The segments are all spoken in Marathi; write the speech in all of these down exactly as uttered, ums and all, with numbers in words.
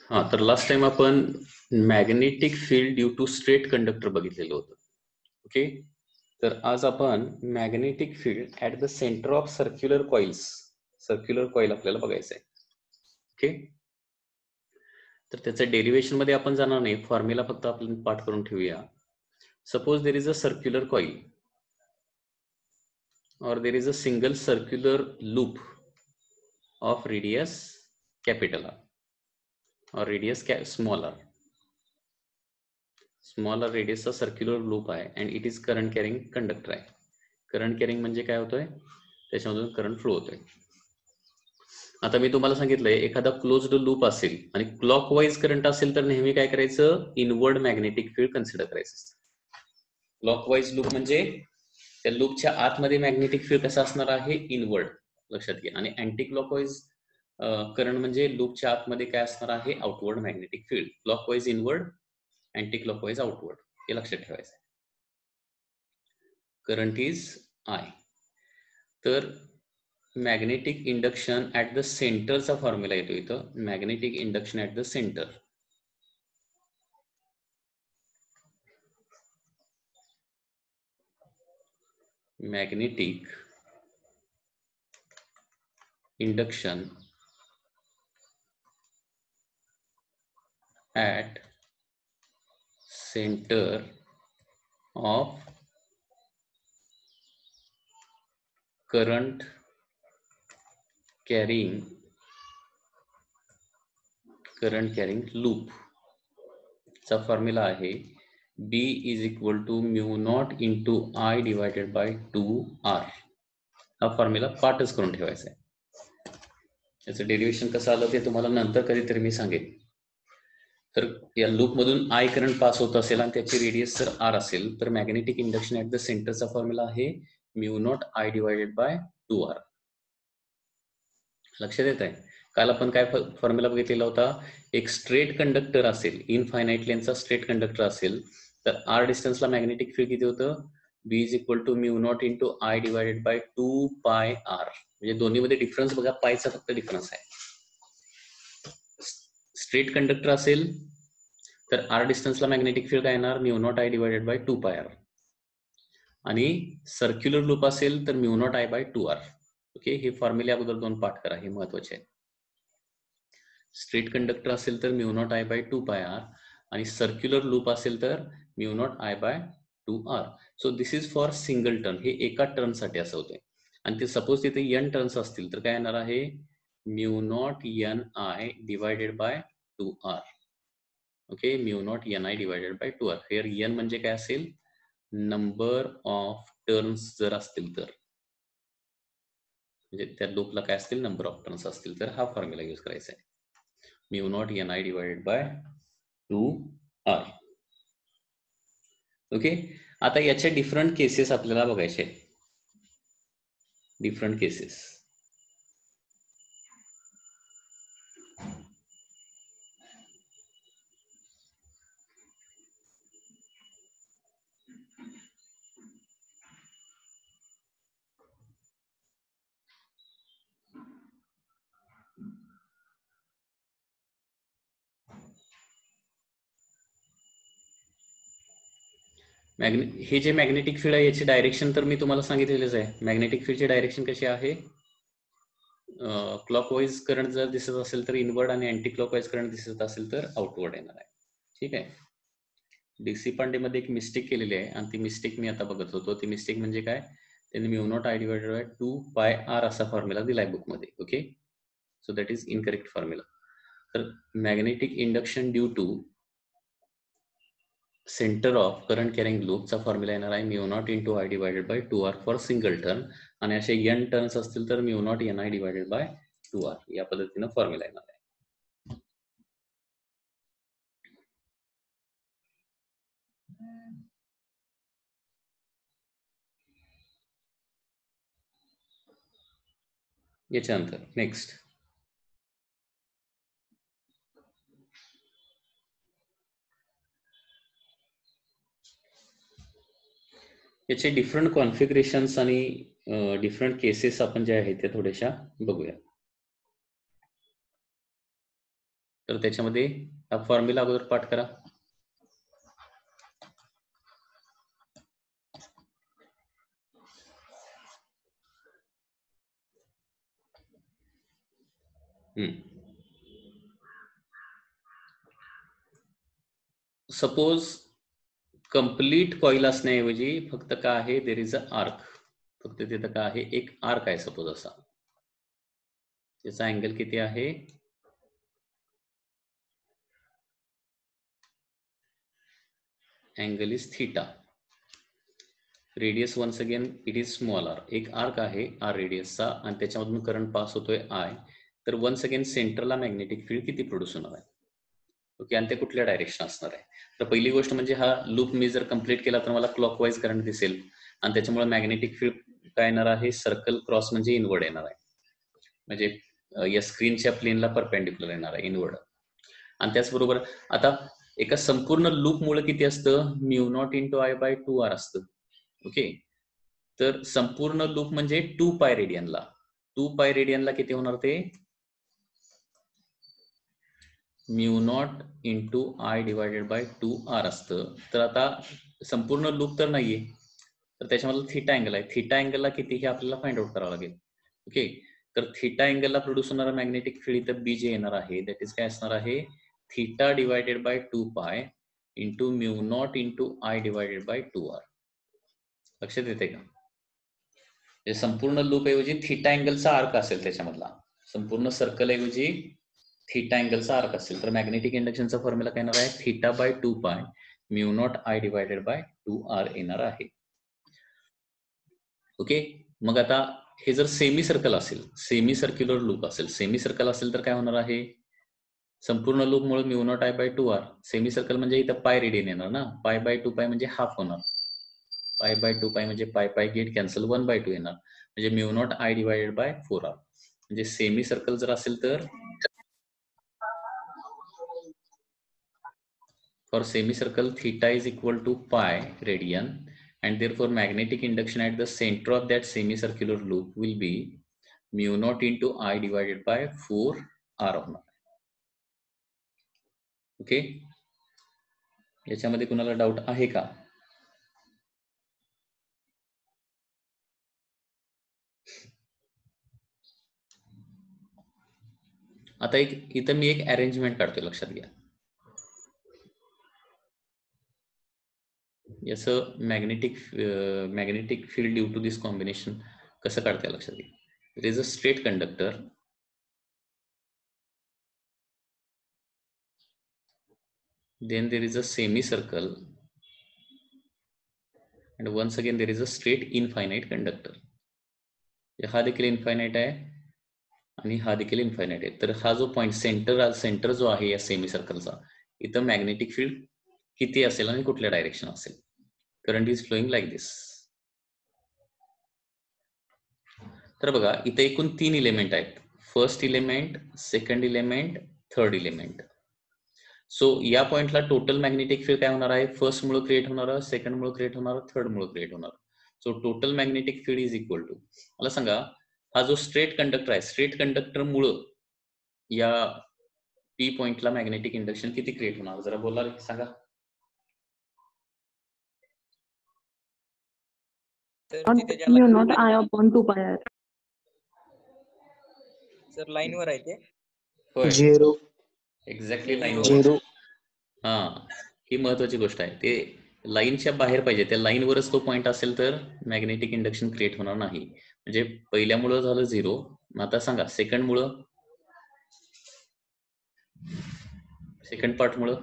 हा, तर लास्ट टाइम आपण magnetic field due to straight conductor बघितलेलं होतं. ओके, तर आज आपण magnetic field at the centre of circular coils, circular coil आपल्याला बघायचं आहे. ओके, तर त्याचं डेरिव्हेशन मध्ये आपण जाणार नाही, फॉर्म्युला फक्त आपण पाठ करून ठेवूया. Suppose there is a circular coil or there is a single circular loop of radius capital R or radius small r. Smaller radius चा सर्क्युलर लूप आहे and it is current carrying conductor आहे. करंट कॅरिंग म्हणजे काय होतोय, त्याच्यामधून करंट फ्लो होतोय. आता मी तुम्हाला सांगितलंय, एखादा क्लोज्ड लूप असेल आणि क्लॉकवाईज करंट असेल तर नेहमी काय करायचं, इनवर्ड मॅग्नेटिक फील्ड कन्सिडर करायचं. क्लॉकवाईज लूप म्हणजे त्या लूपच्या आतमध्ये मॅग्नेटिक फील्ड कसा असणार आहे, इनवर्ड, लक्षात घ्या. आणि अँटी क्लॉकवाईज करंट म्हणजे लूपच्या आतमध्ये काय असणार आहे, outward magnetic field. Clockwise inward, anti clockwise outward, हे लक्षात ठेवायचं आहे. Current is I. तर मॅग्नेटिक इंडक्शन ऍट द सेंटरचा फॉर्म्युला येतो इथं. Magnetic induction at the centre, magnetic induction at center of current carrying current carrying loop चा फॉर्म्युला आहे B is equal to mu naught into I divided by two R. हा फॉर्म्युला पाठच करून ठेवायचा आहे. याचं डेरिव्हेशन कसं आलं ते तुम्हाला नंतर कधीतरी मी सांगेन. तर या लूप मधून आय करंट पास होत असेल आणि त्याची रेडियस जर आर असेल तर मॅग्नेटिक इंडक्शन ऍट द सेंटरचा फॉर्म्युला आहे mu naught I divided by two R. लक्षात येत आहे. काल आपण काय फॉर्म्युला बघितलेला होता, एक स्ट्रेट कंडक्टर असेल, इनफायनाइट लेंथचा स्ट्रेट कंडक्टर असेल तर आर डिस्टन्सला मॅग्नेटिक फील्ड किती होतं, B is equal to mu naught into I divided by two pi R. म्हणजे दोन्ही मध्ये डिफरन्स बघा, पायचा फक्त डिफरन्स आहे. स्ट्रेट कंडक्टर असेल तर आर डिस्टन्सला मॅग्नेटिक फील्ड काय येणार, mu naught I divided by two pi R. आणि सर्क्युलर लूप असेल तर mu naught I by two R. Okay, हे फॉर्म्युले अगोदर दोन पाठ करा, हे महत्वाचे आहे. स्ट्रेट कंडक्टर असेल तर mu naught I by two pi R आणि सर्क्युलर लूप असेल तर mu naught I by two R. So this is for single turn, हे एका टर्न साठी असं होतंय. आणि ते सपोज तिथे एन टर्न्स असतील तर काय येणार आहे, mu naught N I divided by two R. Okay, mu naught N I divided by two R. Here N म्हणजे काय असेल, नंबर ऑफ टर्न्स जर असतील तर, म्हणजे त्या लूपला काय असतील, नंबर ऑफ टर्न्स असतील तर हा फॉर्म्युला यूज करायचा आहे, mu naught N I divided by two R. Okay, आता याच्या डिफरंट केसेस आपल्याला बघायचे आहेत. डिफरंट केसेस, हे जे मॅग्नेटिक फील्ड आहे याची डायरेक्शन तर मी तुम्हाला सांगितलेलंच आहे. मॅग्नेटिक फील्डची डायरेक्शन कशी आहे, क्लॉकवाईज करंट जर दिसत असेल तर इनवर्ड आणि अँटी क्लॉकवाईज करंट दिसत असेल तर आउटवर्ड येणार आहे. ठीक आहे. डीसी पांडे मध्ये एक मिस्टेक केलेली आहे आणि ती मिस्टेक मी आता बघत होतो. ती मिस्टेक म्हणजे काय, त्यांनी mu naught I divided by two pi R असा फॉर्म्युला दिलाय बुक मध्ये. Okay, so that is incorrect formula. तर magnetic induction due to centre of current carrying लूपचा फॉर्म्युला येणार आहे mu naught into I divided by two R for single turn. आणि असे एन टर्न्स असतील तर mu naught N I divided by two R. या पद्धतीनं फॉर्म्युला येणार आहे. याच्यानंतर नेक्स्ट, याचे डिफरंट कॉन्फिगरेशन्स आणि डिफरंट केसेस आपण जे आहेत ते थोड्याशा बघूया. तर त्याच्यामध्ये हा फॉर्म्युला अगोदर पाठ करा. सपोज कंप्लीट कॉईल असण्याऐवजी फक्त काय आहे, देर इज अ आर्क. फक्त तिथं काय आहे, एक आर्क आहे सपोज असा. त्याचा अँगल किती आहे, angle is theta. Radius once again it is small R. एक आर्क आहे आर रेडियसचा आणि त्याच्यामधून करंट पास होतोय आय. तर वन्स अगेन सेंटरला मॅग्नेटिक फील्ड किती प्रोड्यूस होणार आहे, ओके, आणि ते कुठल्या डायरेक्शन असणार आहे. तर पहिली गोष्ट म्हणजे हा लूप मी जर कंप्लीट केला तर मला क्लॉकवाईज करंट दिसेल आणि त्याच्यामुळे मॅग्नेटिक फील्ड काय येणार आहे, सर्कल क्रॉस म्हणजे इनवर्ड येणार आहे, म्हणजे या स्क्रीनच्या प्लेनला परपेंडिक्युलर येणार आहे, इनवर्ड. आणि त्याचबरोबर आता एका संपूर्ण लूप मुळे किती असतं, mu naught into I by two R असतं, ओके. तर संपूर्ण लूप म्हणजे टू पाय रेडियनला, टू पाय रेडियनला किती होणार, ते mu naught into I divided by two R असतं. तर आता संपूर्ण लूप तर नाहीये, तर त्याच्यामध्ये थीटा अँगल आहे. थीटा अँगलला किती हे आपल्याला फाइंड आउट करावं लागेल, ओके. तर थीटा अँगलला प्रोड्यूस होणारा मॅग्नेटिक फील्ड इथं बी जे येणार आहे, दॅट इज काय असणार आहे, theta divided by two pi into mu naught into I divided by two R. लक्षात येते का? हे संपूर्ण लूप ऐवजी थीटा अँगलचा आर्क असेल, त्याच्यामधला संपूर्ण सर्कल ऐवजी थीटा अँगलचा आर्क असेल, तर मॅग्नेटिक इंडक्शनचा फॉर्म्युला काय येणार आहे, theta by two pi mu naught I divided by two R येणार आहे, ओके. मग आता हे जर सेमी सर्कल असेल, सेमी सर्क्युलर लूप असेल, सेमी सर्कल असेल तर काय होणार आहे, संपूर्ण लूप मुळे mu naught I by two R. Semicircle म्हणजे इथं पाय रेडियन येणार ना, पाय बाय टू पाय म्हणजे हाफ होणार, पाय बाय टू पाय म्हणजे pi pi get cancel, one by two येणार, म्हणजे mu naught I divided by four R. म्हणजे सेमी सर्कल जर असेल तर for semicircle theta is equal to pi radian, and therefore magnetic induction at the center of that semicircular loop will be mu naught into I divided by four R होणार, ओके. याच्यामध्ये कुणाला डाऊट आहे का? आता एक इथं मी एक अरेंजमेंट काढतोय, लक्षात घ्या. याचं magnetic magnetic field due to this combination कसं काढतंय, लक्षात घ्या. It is a straight conductor, then there is a semicircle, and once again there is a straight infinite conductor. हा देखील इन्फायनाइट आहे आणि हा देखील इन्फायनाइट आहे. तर हा जो पॉइंट सेंटर सेंटर जो आहे या सेमी सर्कलचा, इथं मॅग्नेटिक फील्ड किती असेल आणि कुठल्या डायरेक्शन असेल. Current is flowing like this. तर बघा इथे एकूण तीन इलेमेंट आहेत, first element, second element, third element. So या पॉइंटला टोटल मॅग्नेटिक फील्ड काय होणार आहे, फर्स्ट मुळे क्रिएट होणार, सेकंड मुळे क्रिएट होणार, थर्ड मुळे क्रिएट होणार. So total magnetic field is equal to, मला सांगा हा जो स्ट्रेट कंडक्टर आहे, स्ट्रेट कंडक्टर मुळे या पी पॉइंटला मॅग्नेटिक इंडक्शन किती क्रिएट होणार, जरा बोला सांगा. Mu naught I upon two pi R. Sir line वर आहे ते होय, झिरो, एक्झॅक्टली लाईन वर. झिरो. हा, ही महत्वाची गोष्ट आहे, ते लाईनच्या बाहेर पाहिजे, त्या लाईनवरच तो पॉइंट असेल तर मॅग्नेटिक इंडक्शन क्रिएट होणार नाही. म्हणजे पहिल्या मुळे झालं झिरो. आता सांगा सेकंड मुळे, सेकंड पार्ट मुळे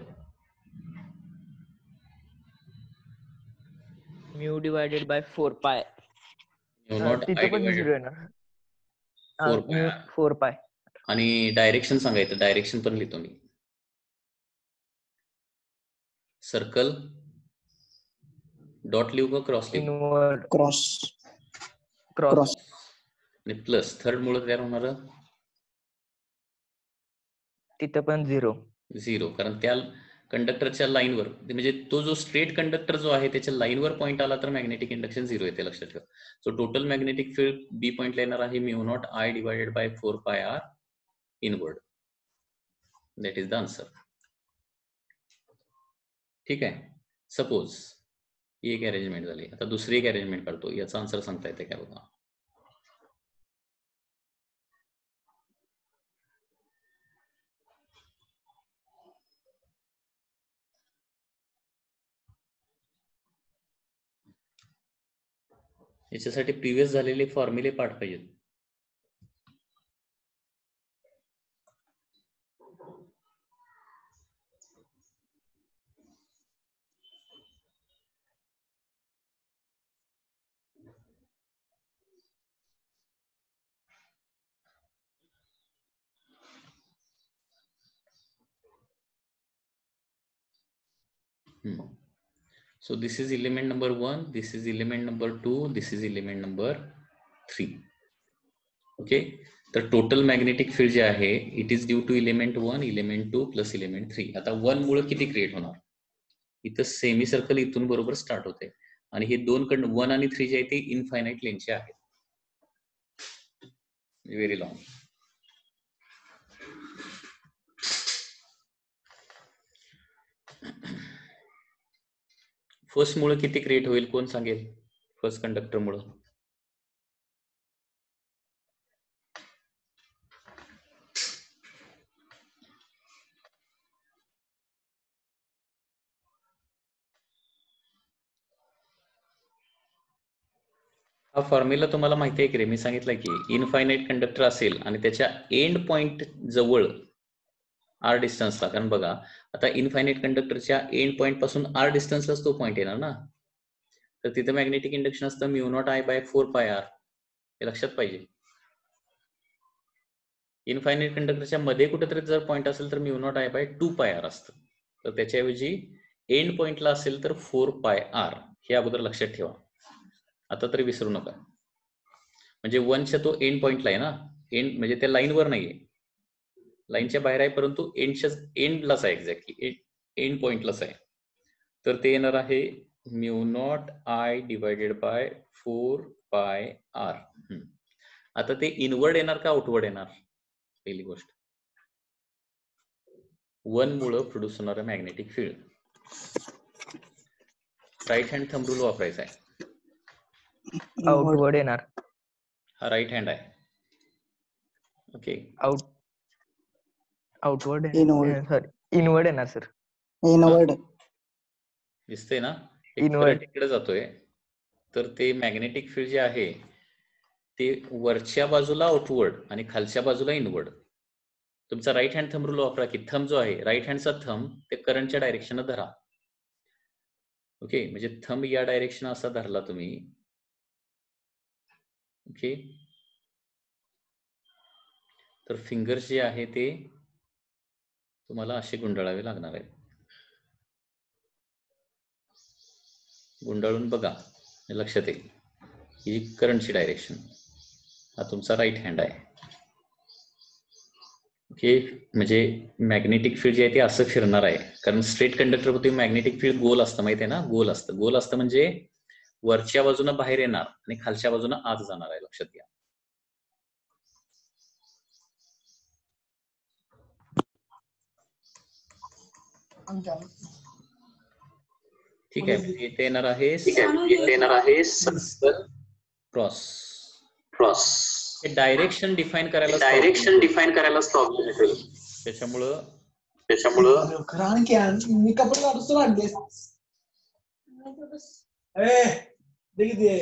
mu divided by four pi, mu naught I तिथे पण डिवायडेड झिरो येणार, four mu pi. Four pi. आणि डायरेक्शन सांगायचं, डायरेक्शन पण लिहितो मी. सर्कल डॉट लिहू का क्रॉस लिहू? Inward cross, cross. आणि प्लस थर्ड मुळे तयार होणार तिथे पण झिरो, झिरो, कारण त्या कंडक्टरच्या लाईनवर, म्हणजे तो जो स्ट्रेट कंडक्टर जो आहे त्याच्या लाईनवर पॉइंट आला तर मॅग्नेटिक इंडक्शन झिरो येते, लक्षात ठेवा. So total magnetic field B पॉइंटला येणार आहे mu naught I divided by four pi R inward. That is the answer. ठीक आहे. सपोज ही एक अरेंजमेंट झाली. आता दुसरी एक अरेंजमेंट करतो. याचा आन्सर सांगता येते का बघा. याच्यासाठी प्रिव्हियस झालेले फॉर्म्युले पाठ पाहिजेत. Hmm. So this is element number one, this is element number two, this is element number three. Okay, तर टोटल मॅग्नेटिक फील्ड जे आहे it is due to element one, element two plus element three. आता वन मुळे किती क्रिएट होणार? इथं सेमी सर्कल इथून बरोबर स्टार्ट होते आणि हे दोन कडन वन आणि थ्री जे आहे ते इनफायनाइट लेंथचे आहेत, व्हेरी लॉंग. फर्स्ट मुळे किती क्रिएट होईल कोण सांगेल? फर्स्ट कंडक्टर मुळे हा फॉर्म्युला तुम्हाला माहिती आहे की रे? मी सांगितलं की इनफायनाइट कंडक्टर असेल आणि त्याच्या एंड पॉइंट जवळ आर डिस्टन्सला, कारण बघा आता इनफायनाइट कंडक्टरच्या एंड पॉइंट पासून आर डिस्टन्सलाच तो पॉइंट येणार ना, तर तिथे मॅग्नेटिक इंडक्शन असतं mu naught I by four pi R. हे लक्षात पाहिजे. इनफायनाइट कंडक्टरच्या मध्ये कुठेतरी जर पॉइंट असेल तर mu naught I by two pi R असतं, तर त्याच्याऐवजी एंड पॉइंटला असेल तर फोर पाय आर. हे अगोदर लक्षात ठेवा, आता तरी विसरू नका. म्हणजे वनच्या तो एंड पॉइंटला आहे ना, एंड म्हणजे त्या लाईनवर नाहीये, लाईनच्या बाहेर आहे, परंतु एंडच्या एंडलाच आहे, एक्झॅक्टली एंड पॉइंटलाच आहे. तर ते येणार आहे mu naught I divided by four pi R. आता ते इनवर्ड येणार का आउटवर्ड येणार? पहिली गोष्ट, वन मुळे प्रोड्यूस होणारं magnetic field. Right hand thumb rule वापरायचा आहे. आउटवर्ड येणार. हा राईट हँड आहे. Okay, out outward sorry inward येणार सर. इनवर्ड दिसतंय ना, Inward. इकडे जातोय. तर ते मॅग्नेटिक फील्ड जे आहे ते वरच्या बाजूला आउटवर्ड आणि खालच्या बाजूला इनवर्ड. तुमचा राईट हँड थंब रूल वापरा की थंब जो आहे राईट हँडचा थंब ते करंटच्या डायरेक्शन धरा. ओके, म्हणजे थंब या डायरेक्शन असा धरला तुम्ही. ओके, तर फिंगर्स जे आहे ते तुम्हाला असे गुंडाळावे लागणार आहेत. गुंडाळून बघा, लक्षात येईल. ही करंटची डायरेक्शन, हा तुमचा राईट हँड आहे. ओके, म्हणजे मॅग्नेटिक फील्ड जे आहे ते असं फिरणार आहे, कारण स्ट्रेट कंडक्टर होते मॅग्नेटिक फील्ड गोल असतं, माहिती आहे ना, गोल असतं. गोल असतं म्हणजे वरच्या बाजूनं बाहेर येणार आणि खालच्या बाजूनं आत जाणार आहे, लक्षात घ्या. ठीक आहे, इथे येणार आहे येणार आहे क्रॉस. क्रॉस हे डायरेक्शन डिफाईन करायला डायरेक्शन डिफाईन करायलाच प्रॉब्लेम येतो. त्याच्यामुळं त्याच्यामुळं मी कपडे काढतो आणले दे.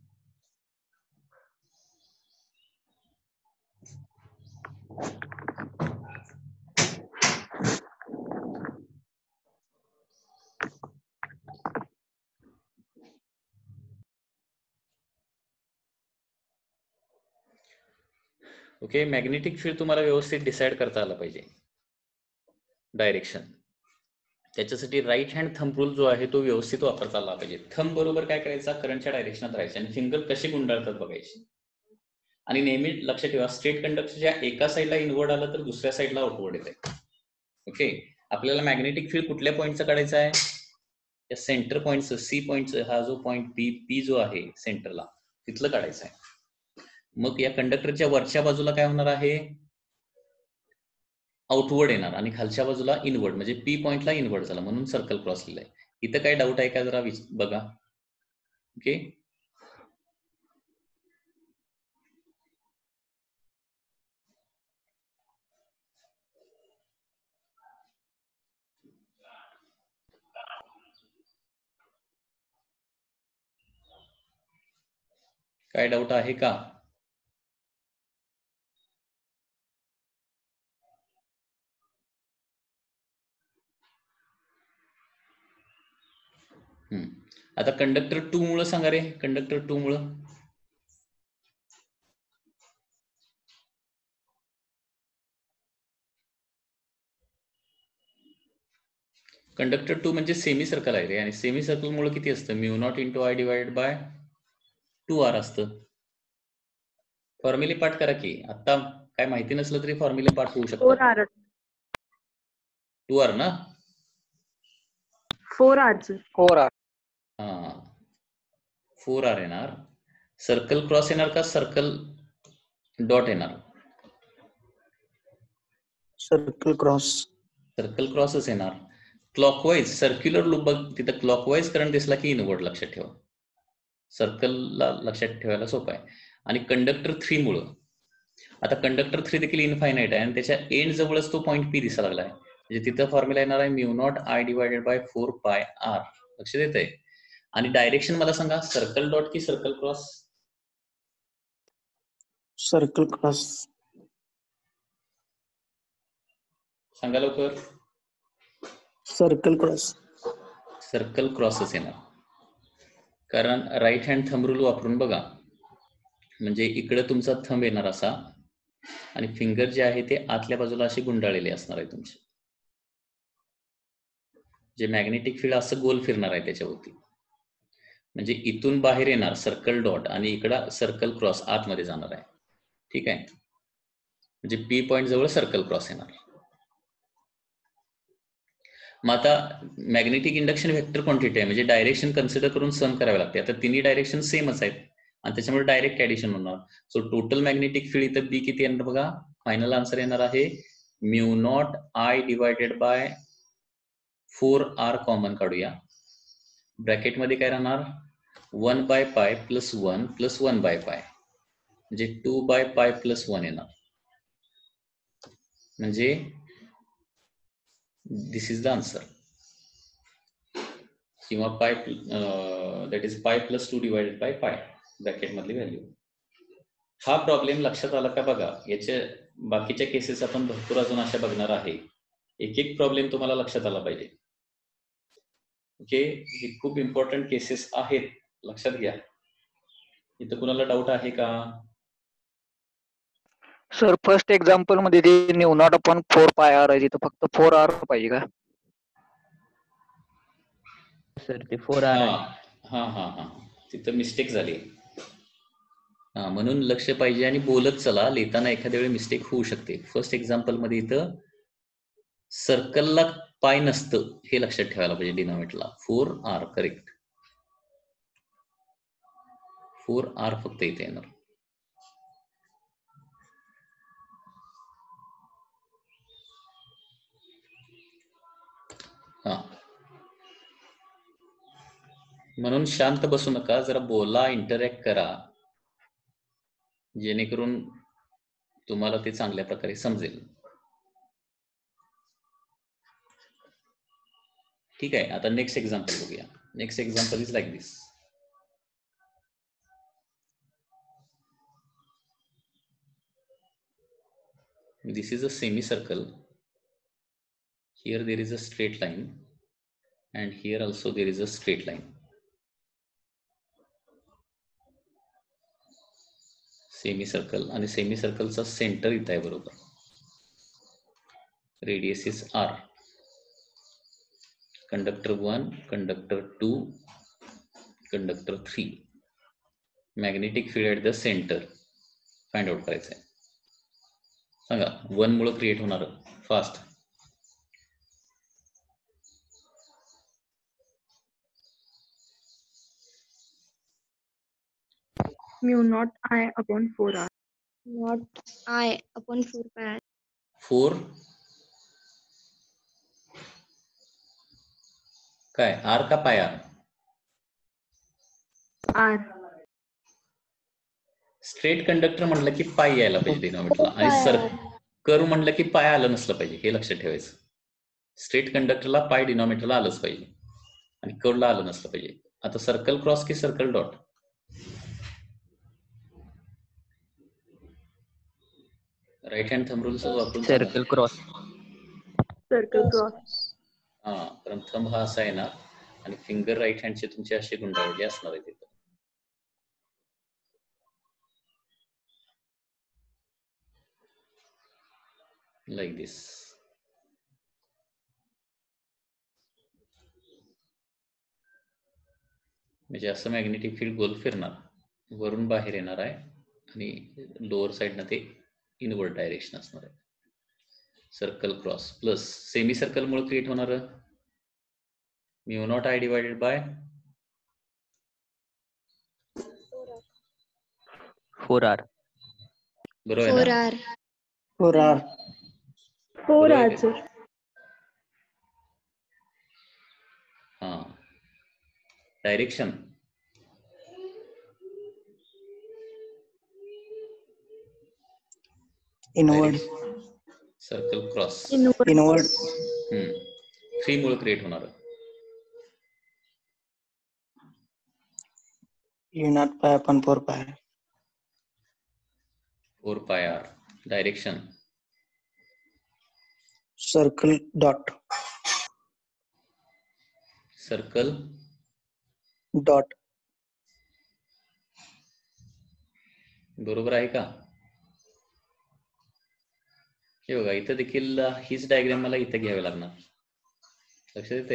ओके, मॅग्नेटिक फील्ड तुम्हाला व्यवस्थित डिसाईड करता आलं पाहिजे. डायरेक्शन, त्याच्यासाठी राईट हँड थंब रूल जो आहे तो व्यवस्थित वापरता आला पाहिजे. थंब बरोबर काय करायचा, करंटच्या डायरेक्शनात राहायचं आणि फिंगर कशी गुंडाळतात बघायची. आणि नेहमी लक्षात ठेवा, स्ट्रेट कंडक्टरच्या एका साईडला इनवर्ड आलं तर दुसऱ्या साईडला आउटवर्ड येते. ओके, आपल्याला मॅग्नेटिक फील्ड कुठल्या पॉईंटचा काढायचा आहे? या सेंटर पॉईंटचं, सी पॉईंटचं, हा जो पॉईंट पी पी जो आहे सेंटरला, तिथलं काढायचं आहे. मग या कंडक्टरच्या वरच्या बाजूला काय होणार आहे? आउटवर्ड येणार आणि खालच्या बाजूला इनवर्ड, म्हणजे पी पॉइंटला इनवर्ड झाला म्हणून सर्कल क्रॉस लिहिलंय. इथं काय डाऊट आहे का जरा बघा. ओके, काय डाऊट आहे का? हम्म. आता कंडक्टर टू मुळे सांगा रे, कंडक्टर टू मुळे कंडक्टर टू म्हणजे सेमी सर्कल आहे रे, आणि सेमी सर्कल मुळे किती असतं? Mu naught into I divided by two R असतं. फॉर्म्युले पाठ करा की, आता काय माहिती नसलं तरी फॉर्म्युले पाठ होऊ फोर शकतात. आर टू आर ना? फोर आर फोर आर हा, फोर आर येणार. सर्कल क्रॉस येणार का सर्कल डॉट येणार? Circle cross. सर्कल क्रॉसच येणार. क्लॉकवाईज सर्क्युलर लूप बघ, तिथं क्लॉकवाईज करंट दिसला की इनवर्ड लक्षात ठेवा. सर्कलला लक्षात ठेवायला सोपं आहे. आणि कंडक्टर थ्री मुळे, आता कंडक्टर थ्री देखील इनफायनाइट आहे आणि त्याच्या एंड जवळच तो पॉईंट पी दिसायला लागलाय, म्हणजे तिथं फॉर्म्युला येणार आहे mu naught I divided by four pi R. लक्ष देत आहे. आणि डायरेक्शन मला सांगा, सर्कल डॉट की सर्कल क्रॉस? Circle cross. सांगा लवकर. Circle cross. सर्कल क्रॉसच येणार, कारण राईट हँड थंब रूल वापरून बघा, म्हणजे इकडे तुमचा थंब येणार असा आणि फिंगर जे आहे ते आतल्या बाजूला असे गुंडाळलेले असणार आहे तुमचे, जे मॅग्नेटिक फील्ड असं गोल फिरणार आहे त्याच्यावरती. म्हणजे इथून बाहेर येणार सर्कल डॉट आणि इकडं सर्कल क्रॉस आतमध्ये जाणार आहे. ठीक आहे, म्हणजे पी पॉइंट जवळ सर्कल क्रॉस येणार. मग आता मॅग्नेटिक इंडक्शन व्हेक्टर क्वांटिटी आहे, म्हणजे डायरेक्शन कन्सिडर करून सम करावे लागते. आता तिन्ही डायरेक्शन सेमच आहेत आणि त्याच्यामुळे डायरेक्ट ऍडिशन होणार. सो टोटल मॅग्नेटिक फील्ड इथं बी किती येणार बघा. फायनल आन्सर येणार आहे mu naught I divided by four R. Common काढूया. ब्रॅकेटमध्ये काय राहणार, one by pi plus one plus one by pi, म्हणजे two by pi plus one येणार. म्हणजे दिस इज द आन्सर, किंवा pi that is pi plus two divided by pi, bracket मधली व्हॅल्यू. हा प्रॉब्लेम लक्षात आला का बघा. याच्या बाकीच्या केसेस आपण भरपूर अजून अशा बघणार आहे. एक एक प्रॉब्लेम तुम्हाला लक्षात आला पाहिजे. ओके, हे खूप इम्पॉर्टंट केसेस आहेत, लक्षात घ्या. इथं कुणाला डाऊट आहे का? सर फर्स्ट एक्झाम्पल मध्ये ते mu naught upon four pi R आहे, तिथं फक्त फोर आर पाहिजे का? सर ते फोर आर हा आहे. हा हा हा तिथं मिस्टेक झाली. हा, म्हणून लक्ष पाहिजे आणि बोलत चला. लिहिताना एखाद्या वेळी मिस्टेक होऊ शकते. फर्स्ट एक्झाम्पल मध्ये इथं सर्कलला पाय नसतं हे लक्षात ठेवायला पाहिजे. डिनॉमिनेटरला four R correct, four R फक्त इथे येणार. हा, म्हणून शांत बसू नका, जरा बोला, इंटरॅक्ट करा, जेणेकरून तुम्हाला ते चांगल्या प्रकारे समजेल. ठीक आहे, आता नेक्स्ट एक्झाम्पल बघूया. Next example is like this. This is a semicircle. Here there is a straight line, and here also there is a straight line. Semicircle आणि semicircleचा सेंटर इथं आहे बरोबर. Radius is R. Conductor one, conductor two, conductor three. Magnetic field at the center. Find out करायचं आहे. सांगा, वन मुळे क्रिएट होणार फास्ट. Mu naught I upon four R. Not I upon four pi. Four काय आर का pi R? R. Straight conductor म्हणलं की पाय यायला पाहिजे डिनॉमिनेटरला आणि सर कर्व म्हणलं की पाय आलं नसलं पाहिजे, हे लक्षात ठेवायचं. स्ट्रेट कंडक्टरला पाय डिनॉमिनेटरला आलंच पाहिजे आणि कर्वला आलं नसलं पाहिजे. आता सर्कल क्रॉस की circle dot? Right hand thumb rules वापरून सर्कल क्रॉस. Circle cross. हा, कारण थंब हा असा येणार आणि फिंगर राईट हँडचे तुमचे असे गुंडाळले असणार आहे तिथं. Like this. म्हणजे असं मॅग्नेटिक फील्ड गोल फिरणार, वरून बाहेर येणार आहे आणि लोअर साईडनं ते इनवर्ड डायरेक्शन असणार आहे. Circle cross plus semi circle मुळे क्रिएट होणार mu naught I divided by four R. बरोबर आहे ना? Four R. Four बरोबर R, आहे sir. का? हा, direction inward. Circle cross Inward. Inward. Hmm three मुळे क्रिएट होणार mu naught pi upon four pi. Four pi R. Direction circle dot. Circle dot. बरोबर आहे का? हे बघा, इथं देखील हीच डायग्राम मला इथं घ्यावी लागणार. लक्षात येते?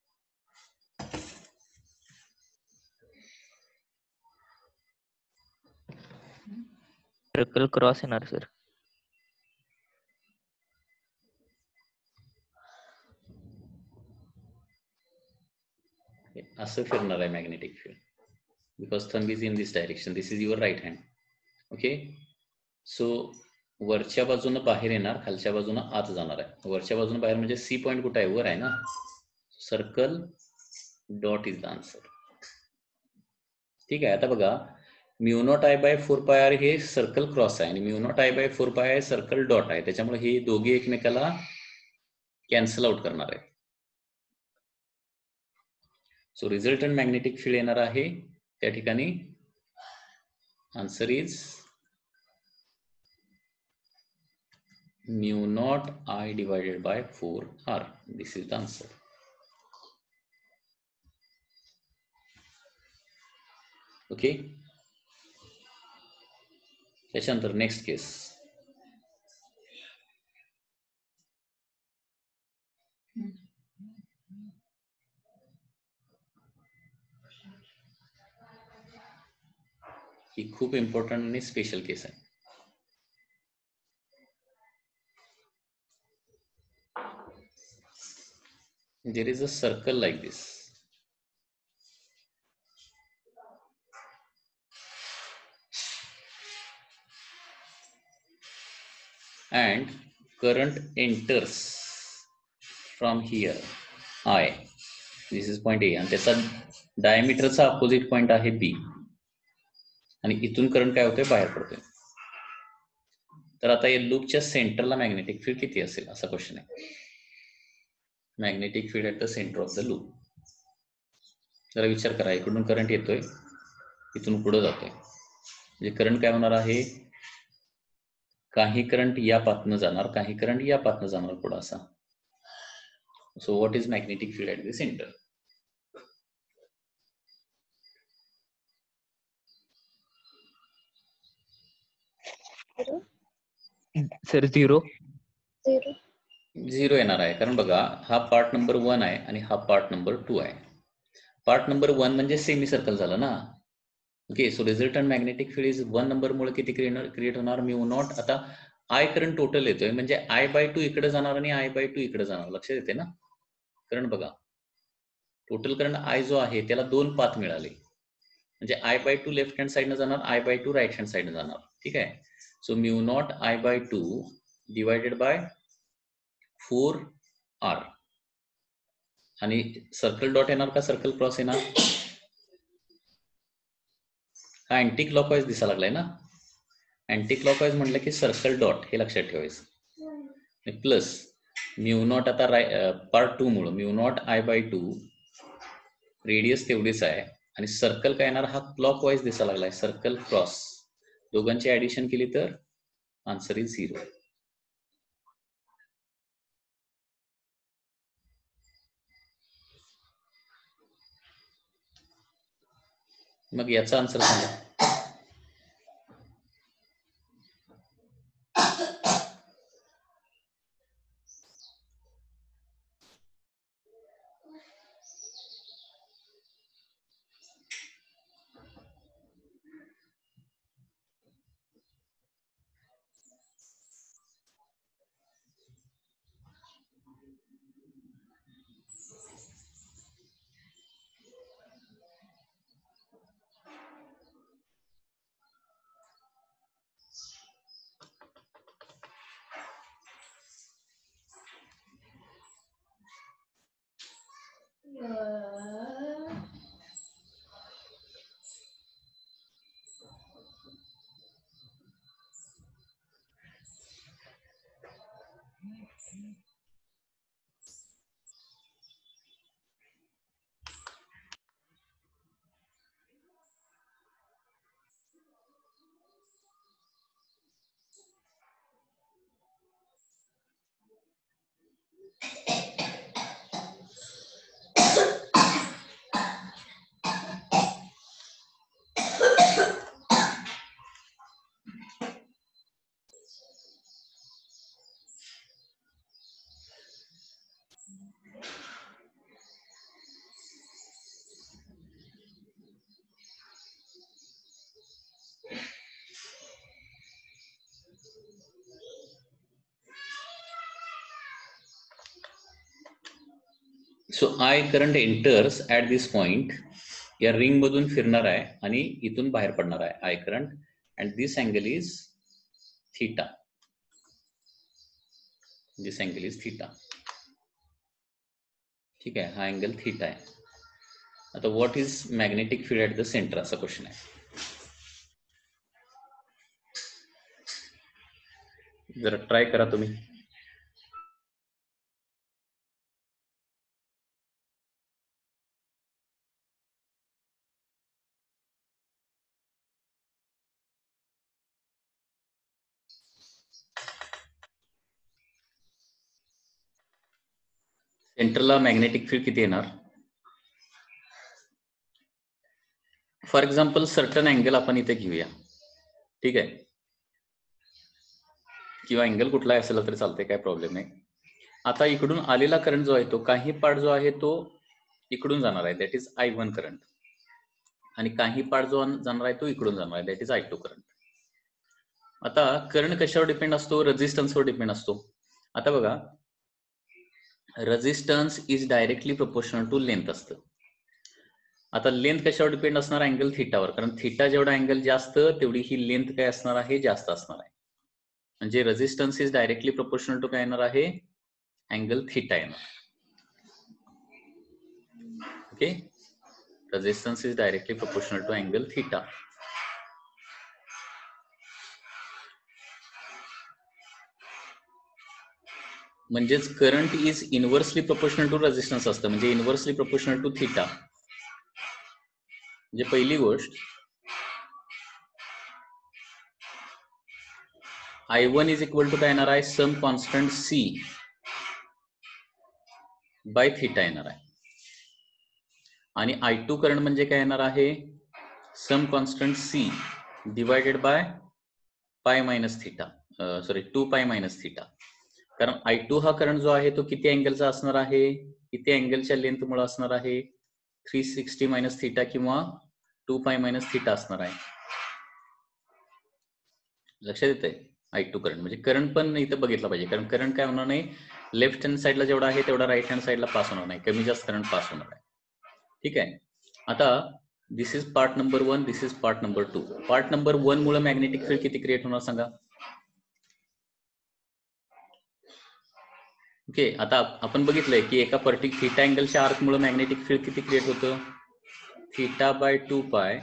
सर्कल क्रॉस येणार सर. असं फिरणार आहे magnetic field because thumb is in this direction. This is your right hand. Okay, so वरच्या बाजूनं बाहेर येणार, खालच्या बाजूनं आत जाणार आहे. वरच्या बाजूनं बाहेर म्हणजे सी पॉईंट कुठं आहे? वर आहे ना. Circle dot is the answer. ठीक आहे. आता बघा, mu naught I by four pi R हे सर्कल क्रॉस आहे आणि mu naught I by four pi I circle dot आहे. त्याच्यामुळे हे दोघे एकमेकाला कॅन्सल आउट करणार आहे. सो रिझल्टंट मॅग्नेटिक फील्ड येणार आहे त्या ठिकाणी. Answer is mu naught I divided by four R. This is the answer. Okay, त्याच्यानंतर नेक्स्ट केस. ही खूप इम्पॉर्टंट आणि स्पेशल केस आहे. There is a circle like this. And current enters from here I. This is point A आणि त्याचा डायमीटरचा अपोजिट पॉइंट आहे B आणि इथून करंट काय होतोय? बाहेर पडतोय. तर आता या लूपच्या सेंटरला मॅग्नेटिक फील्ड किती असेल असा क्वेश्चन आहे. Magnetic field at the centre of the loop. जरा विचार करा, इकडून करंट येतोय, इथून पुढे जातोय, म्हणजे करंट काय होणार आहे? काही करंट या पाथनं जाणार, काही करंट या पाथनं जाणार पुढे असा. So what is magnetic field at the centre? Sir zero. Zero येणार आहे, कारण बघा हा पार्ट नंबर वन आहे आणि हा पार्ट नंबर टू आहे. पार्ट नंबर वन म्हणजे सेमी सर्कल झालं ना. Okay, so resultant magnetic field is one number मुळे किती क्रिएट होणार? Mu naught. आता आय करंट टोटल येतोय म्हणजे आय बाय टू इकडे जाणार आणि आय बाय टू इकडे जाणार. लक्षात येते ना? करंट बघा, टोटल करंट आय जो आहे त्याला दोन पाथ मिळाले, म्हणजे I by two left hand साईडनं जाणार, I by two right hand साईडनं जाणार. ठीक आहे. So mu naught I by two divided by four R. आणि सर्कल डॉट येणार का सर्कल क्रॉस येणार? हा अँटी क्लॉकवाईज दिसा लागलाय ना. अँटी क्लॉकवाईज म्हटलं की सर्कल डॉट हे लक्षात ठेवायचं. प्लस म्यू नॉट आता पार्ट टू मुळे mu naught I by two radius तेवढीच आहे आणि सर्कल काय येणार हा क्लॉकवाईज दिसा लागलाय सर्कल क्रॉस. दोघांची ऍडिशन केली तर आन्सर इज झिरो. मग याचा आन्सर सांगा. So I current enters at this point. या रिंग मधून फिरणार आहे आणि इथून बाहेर पडणार आहे I current and this angle is theta. This angle is theta. ठीक आहे, हा अँगल थीटा आहे. आता what is magnetic field at the centre असा क्वेश्चन आहे. जरा ट्राय करा तुम्ही. सेंटरला मॅग्नेटिक फील्ड किती येणार? फॉर एक्झाम्पल सर्टन अँगल आपण इथे घेऊया. ठीक आहे, किंवा अँगल कुठलाही असेल तरी चालते, काय प्रॉब्लेम नाही. आता इकडून आलेला करंट जो आहे तो काही पार्ट जो आहे तो इकडून जाणार आहे, that is I one current. आणि काही पार्ट जो जाणार आहे तो इकडून जाणार आहे, that is I two current. आता करंट कशावर डिपेंड असतो? रेझिस्टन्सवर डिपेंड असतो. आता बघा, resistance is directly proportional to length असतं. आता लेंथ कशावर डिपेंड असणार? अँगल थीटावर. कारण थीटा जेवढा अँगल जास्त तेवढी ही लेंथ काय असणार आहे? जास्त असणार आहे. म्हणजे resistance is directly proportional to काय येणार आहे? अँगल थीटा येणार. Okay, resistance is directly proportional to angle theta. म्हणजेच current is inversely proportional to resistance असतं. म्हणजे इनव्हर्सली प्रोपोर्शनल टू थीटा. म्हणजे पहिली गोष्ट, I one is equal to काय येणार आहे? Some constant C by theta येणार आहे. आणि आय टू करंट म्हणजे काय येणार आहे? Some constant C divided by pi minus theta, sorry two pi minus theta. कारण आय टू हा करंट जो आहे तो किती अँगलचा असणार आहे? किती अँगलच्या लेंथ मुळे असणार आहे? थ्री सिक्स्टी मायनस थीटा किंवा टू पाय मायनस थीटा असणार आहे. लक्षात येत आहे? आय टू करंट म्हणजे करंट पण इथं बघितलं पाहिजे. कारण करंट काय होणार नाही, लेफ्ट हँड साईडला जेवढा आहे तेवढा राईट हँड साईडला पास होणार नाही, कमी जास्त करंट पास होणार आहे. ठीक आहे. आता this is part number one, this is part number two. Part number one मुळे मॅग्नेटिक फील्ड किती क्रिएट होणार सांगा? ओके, आता आपण बघितलंय की एका पर्टिक्युलर थीटा अँगलच्या आर्कमुळे मॅग्नेटिक फील्ड किती क्रिएट होतं, theta by two pi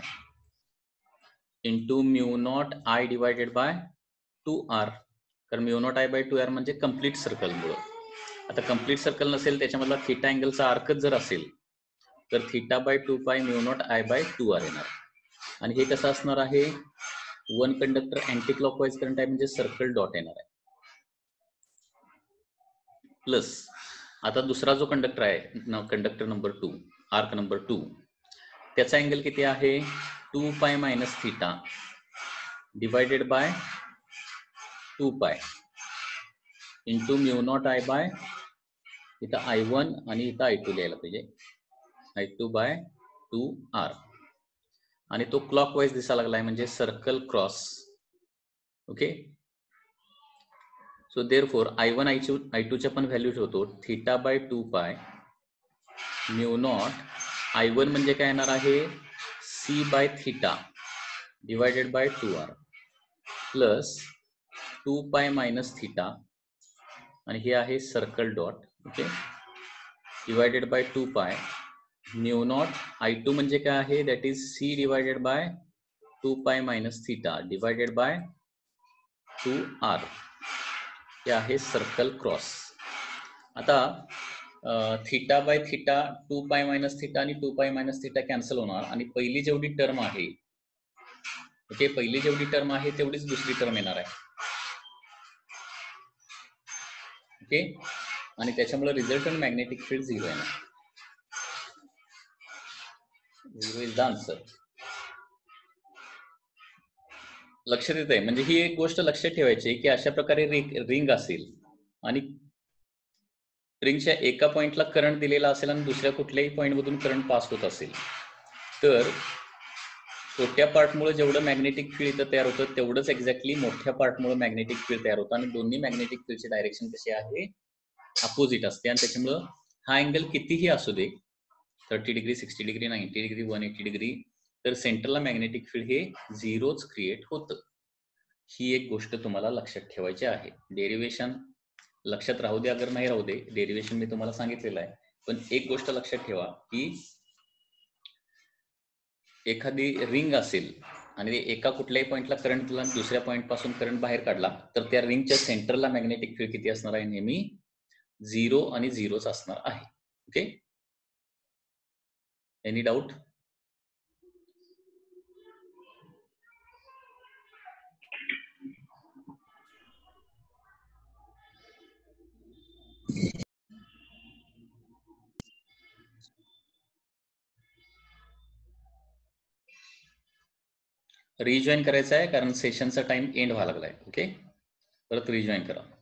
into mu naught I divided by two R. कारण mu naught I by two R म्हणजे कम्प्लीट सर्कलमुळं. आता कम्प्लीट सर्कल नसेल त्याच्यामधला थीटा अँगलचा आर्कच जर असेल तर theta by two pi mu naught I by two R येणार. आणि हे कसं असणार आहे, one conductor anti clockwise current आहे म्हणजे सर्कल डॉट येणार आहे. प्लस आता दुसरा जो कंडक्टर आहे, conductor number two, arc number two, त्याचा अँगल किती आहे, two pi minus theta divided by two pi into mu naught I by, इथं आय वन आणि इथं आय टू लिहायला पाहिजे, I two by two R. आणि तो क्लॉकवाईज दिसायला लागलाय म्हणजे circle cross. Okay, so therefore I one I two I two च्या पण व्हॅल्यू ठेवतो, theta by two pi mu naught I one म्हणजे काय येणार आहे, C by theta divided by two R plus two pi minus theta आणि हे आहे circle dot. Okay, divided by two pi mu naught I two म्हणजे काय आहे, that is C divided by two pi minus theta divided by two R. हे आहे सर्कल क्रॉस. आता theta by theta, two pi minus theta आणि two pi minus theta cancel होणार आणि पहिली जेवढी टर्म आहे, ओके, पहिली जेवढी टर्म आहे तेवढीच दुसरी टर्म येणार आहे. ओके, आणि त्याच्यामुळे रिझल्टंट मॅग्नेटिक फील्ड झिरो येणार. Zero is the answer. लक्षात येत आहे, म्हणजे ही एक गोष्ट लक्षात ठेवायची की अशा प्रकारे रिंग असेल आणि रिंगच्या एका पॉइंटला करंट दिलेला असेल आणि दुसऱ्या कुठल्याही पॉइंट मधून करंट पास होत असेल तर छोट्या पार्टमुळे जेवढं मॅग्नेटिक फील्ड इथं तयार होतं तेवढंच एक्झॅक्टली मोठ्या पार्टमुळे मॅग्नेटिक फील्ड तयार होतं. आणि दोन्ही मॅग्नेटिक फील्डची डायरेक्शन कशी आहे, अपोजिट असते. आणि त्याच्यामुळं हा अँगल कितीही असू दे, thirty degree, sixty degree, ninety degree, one eighty degree, तर सेंटरला मॅग्नेटिक फील्ड हे झिरोच क्रिएट होतं. ही एक गोष्ट तुम्हाला लक्षात ठेवायची आहे. डेरिवेशन लक्षात राहू दे अगर नाही राहू दे, डेरिवेशन मी तुम्हाला सांगितलेलं आहे. पण एक गोष्ट लक्षात ठेवा की एखादी रिंग असेल आणि एका कुठल्याही पॉइंटला करंट दिला आणि दुसऱ्या पॉइंट पासून करंट बाहेर काढला तर त्या रिंगच्या सेंटरला मॅग्नेटिक फील्ड किती असणार आहे, नेहमी झिरो आणि झिरोच असणार आहे. Okay, any doubt? रिजॉईन करायचं आहे कारण सेशनचा टाइम एंड व्हायला लागलाय. ओके, परत रिजॉईन करा.